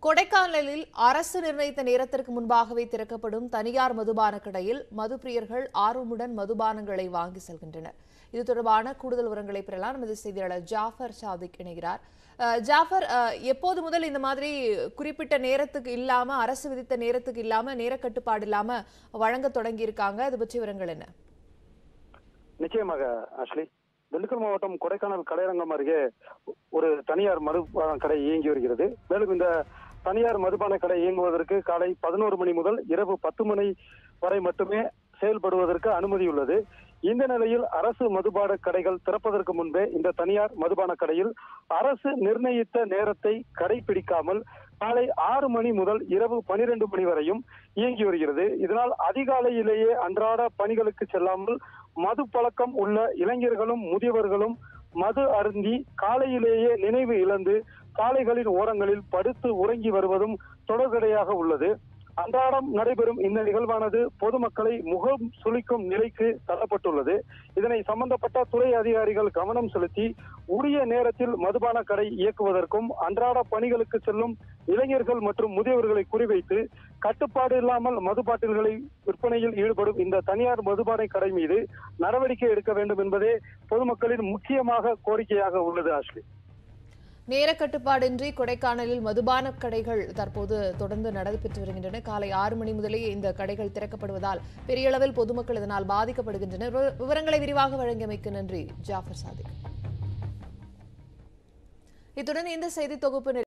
கொடைக்கானலில் அரசு நிர்ணயித்த நேரத்திற்கு முன்பாகவே திறக்கப்படும் தனியார் மதுபான கடையில் மதுப்பிரியர்கள் ஆர்வமுடன் மதுபானங்களை வாங்கி செல்கின்றனர். இது தொடர்பான கூடுதல் விவரங்களை பெறலாம். நமது செய்தியாளர் ஜாஃபர் சாதிக் இணைகிறார். ஜாஃபர், எப்போது முதல் இந்த மாதிரி குறிப்பிட்ட நேரத்துக்கு இல்லாம, அரசு விதித்த நேரத்துக்கு இல்லாம, நேர கட்டுப்பாடு இல்லாம வழங்க தொடங்கி இருக்காங்க? இது பற்றி விவரங்கள் என்ன? நிச்சயமாக அஸ்லி, திண்டுக்கல் மாவட்டம் கொடைக்கானல் கடையரங்கம் அருகே ஒரு தனியார் மதுபான கடை இயங்கி வருகிறது. மேலும் இந்த தனியார் மதுபான கடை இயங்குவதற்கு காலை 11 மணி முதல் இரவு 10 மணி வரை மட்டுமே செயல்படுவதற்கு அனுமதி உள்ளது. இந்த நிலையில் அரசு மதுபான கடைகள் திறப்பதற்கு முன்பே இந்த தனியார் மதுபான கடையில் அரசு நிர்ணயித்த நேரத்தை கடைபிடிக்காமல் காலை 6 மணி முதல் இரவு 12 மணி வரையும் இயங்கி வருகிறது. இதனால் அதிகாலையிலேயே அன்றாட பணிகளுக்கு செல்லாமல் மது பழக்கம் உள்ள இளைஞர்களும் முதியவர்களும் மது அருந்தி காலையிலேயே நினைவு இழந்து சாலைகளின் ஓரங்களில் படுத்து உறங்கி வருவதும் தொடர்கதையாக உள்ளது. அன்றாடம் நடைபெறும் இந்த நிகழ்வானது பொதுமக்களை முகம் சுளிக்கும் நிலைக்கு தள்ளப்பட்டுள்ளது. இதனை சம்பந்தப்பட்ட துறை அதிகாரிகள் கவனம் செலுத்தி உரிய நேரத்தில் மதுபான கடை இயக்குவதற்கும் அன்றாட பணிகளுக்கு செல்லும் இளைஞர்கள் மற்றும் முதியவர்களை குறிவைத்து கட்டுப்பாடு இல்லாமல் மது பாட்டில்களை விற்பனையில் ஈடுபடும் இந்த தனியார் மதுபான கடை மீது நடவடிக்கை எடுக்க வேண்டும் என்பதே பொதுமக்களின் முக்கியமாக கோரிக்கையாக உள்ளது. ஆஷ்லி, நேர கட்டுப்பாடின்றி கொடைக்கானலில் மதுபான கடைகள் தற்போது தொடர்ந்து நடைபெற்று வருகின்றன. காலை 6 மணி முதலே இந்த கடைகள் திறக்கப்படுவதால் பெரிய அளவில் பொதுமக்கள் இதனால் பாதிக்கப்படுகின்றனர். விவரங்களை விரிவாக வழங்கியமைக்கு நன்றி ஜாஃபர் சாதிக். இத்துடன் இந்த செய்தி தொகுப்பு